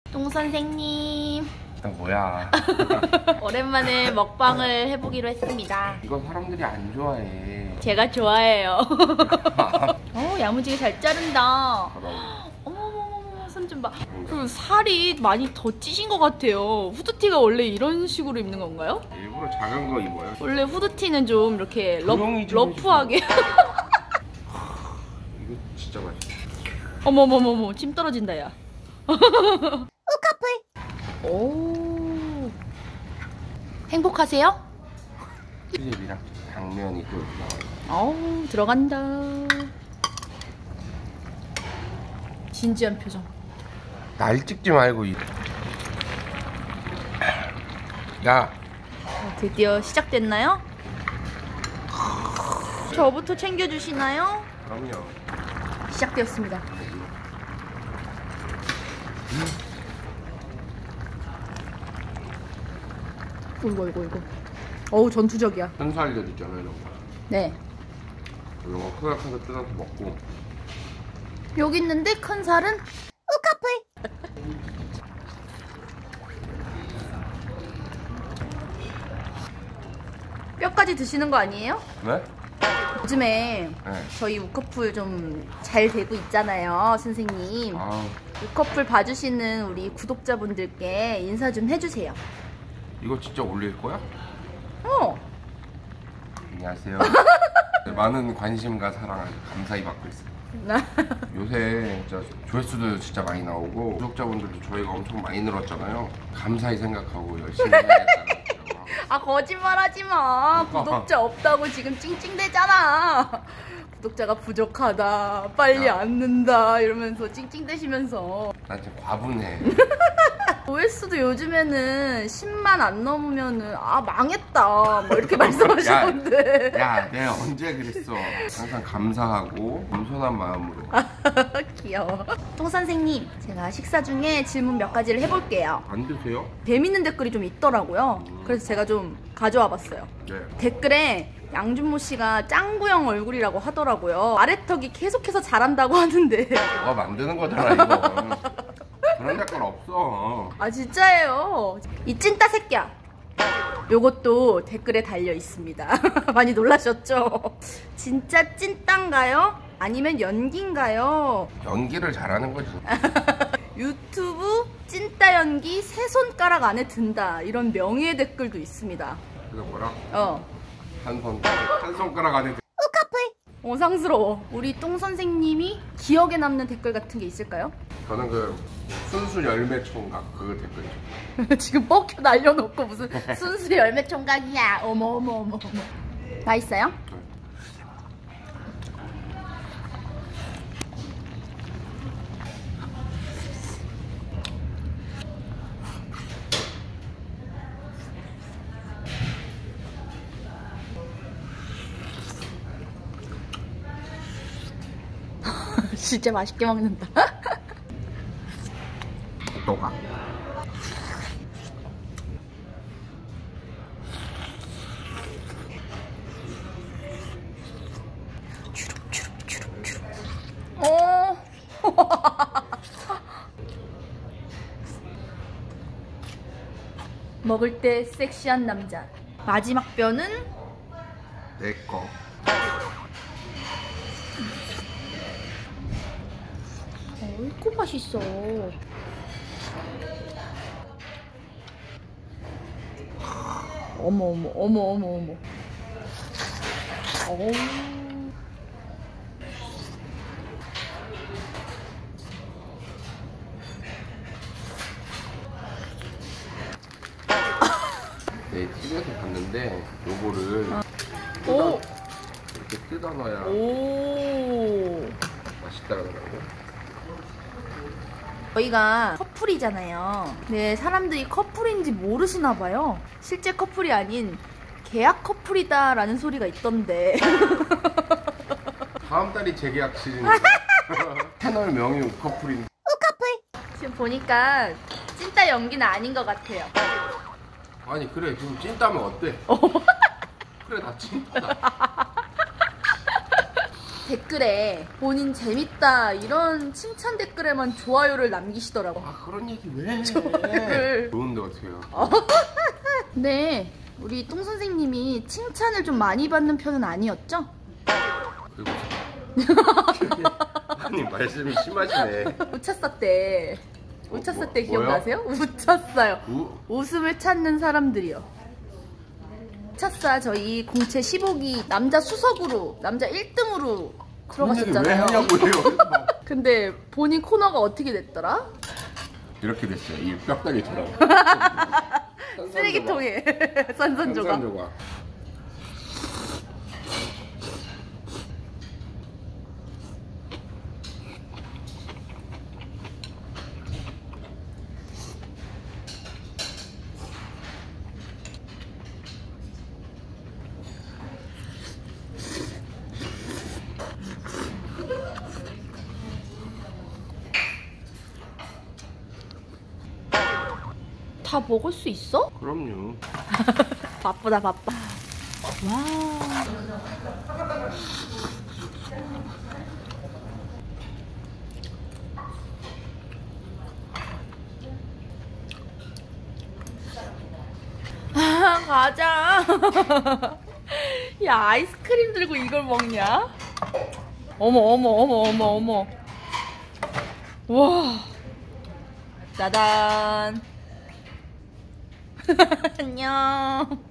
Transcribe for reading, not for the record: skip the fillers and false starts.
똥 선생님. 뭐야? 오랜만에 먹방을 해보기로 했습니다. 이거 사람들이 안 좋아해. 제가 좋아해요. 야무지게 잘 자른다. 어머머머머, 손 좀 봐. 그리고 살이 많이 더 찌신 것 같아요. 후드티가 원래 이런 식으로 입는 건가요? 일부러 작은 거 입어요. 원래 후드티는 좀 이렇게 러프하게. 이거 진짜 맛있어. 어머머머머, 침 떨어진다 야. 우카풀. 오. 행복하세요? 수제비랑 당면이 또 나와요. 어우, 들어간다. 진지한 표정. 날 찍지 말고 야. 드디어 시작됐나요? 저부터 챙겨주시나요? 그럼요. 시작되었습니다. 이거. 어우, 전투적이야. 한살도 있잖아요, 이런 거. 네. 이런 거 크게 큰 거 뜯어서 먹고. 여기 있는데 큰 살은 우카풀. 뼈까지 드시는 거 아니에요? 네? 요즘에 네. 저희 우커풀 좀 잘 되고 있잖아요, 선생님. 아, 우커풀 봐주시는 우리 구독자분들께 인사 좀 해주세요. 이거 진짜 올릴 거야? 안녕하세요. 네, 많은 관심과 사랑 감사히 받고 있어요. 요새 진짜 조회수도 진짜 많이 나오고 구독자분들도 저희가 엄청 많이 늘었잖아요. 감사히 생각하고 열심히 해야겠다는 아, 거짓말하지 마. 구독자 없다고 지금 찡찡대잖아. 구독자가 부족하다, 빨리 안 는다 이러면서 찡찡대시면서. 난 지금 과분해. 조회수도 요즘에는 10만 안 넘으면은 망했다 뭐 이렇게 말씀하시던데. 야, 내가 언제 그랬어. 항상 감사하고 겸손한 마음으로. 귀여워. 똥 선생님, 제가 식사 중에 질문 몇 가지를 해볼게요. 안 드세요? 재밌는 댓글이 좀 있더라고요. 그래서 제가 좀 가져와 봤어요. 네. 댓글에 양준모 씨가 짱구형 얼굴이라고 하더라고요. 아래턱이 계속해서 자란다고 하는데. 너가 만드는 거잖아, 이거. 그런 댓글 없어. 아, 진짜예요. 이 찐따 새끼야. 요것도 댓글에 달려 있습니다. 많이 놀라셨죠? 진짜 찐따인가요? 아니면 연기인가요? 연기를 잘하는 거지. 유튜브 찐따 연기 세 손가락 안에 든다, 이런 명예의 댓글도 있습니다. 그게 뭐라? 한 손가락 안에 우카풀. 상스러워. 우리 똥 선생님이 기억에 남는 댓글 같은 게 있을까요? 저는 그 순수 열매 총각 그 댓글이죠. 지금 뻑혀 날려놓고 무슨 순수 열매 총각이야. 어머. 다 있어요? 진짜 맛있게 먹는다. 너가? 주룩. 먹을 때 섹시한 남자. 마지막 뼈는 내 거. 어이구, 맛있어. 어머. 어우. 네, TV에서 봤는데 요거를 이렇게 뜯어 넣어야 맛있다 그러더라고요. 저희가 커플이잖아요. 네, 사람들이 커플인지 모르시나 봐요. 실제 커플이 아닌 계약 커플이다 라는 소리가 있던데. 다음 달이 재계약 시즌이죠. 채널 명이 우커플인데. 우커플. 지금 보니까 찐따 연기는 아닌 것 같아요. 아니 그래, 지금 찐따면 어때? 그래, 나 찐따다. 댓글에 본인 재밌다 이런 칭찬 댓글에만 좋아요를 남기시더라고. 아 그런 얘기 왜 해? 좋은데 어떡해요. 네, 우리 똥 선생님이 칭찬을 좀 많이 받는 편은 아니었죠? 아니 말씀이 심하시네. 우차싸 때 우차싸 때 뭐요? 기억나세요? 우차싸요. 웃음을 찾는 사람들이요. 우차싸 저희 공채 15기 남자 수석으로 남자 1등으로 들어가셨잖아요. 왜 하냐고요. 근데 본인 코너가 어떻게 됐더라? 이렇게 됐어요. 이 뼈다귀처럼. 쓰레기통에 산산조각. 산산조각. 다 먹을 수 있어? 그럼요. 바쁘다 바빠. 와. 아, 가자. 야, 아이스크림 들고 이걸 먹냐? 어머 어머 어머 어머 어머. 와. 짜잔. 안녕.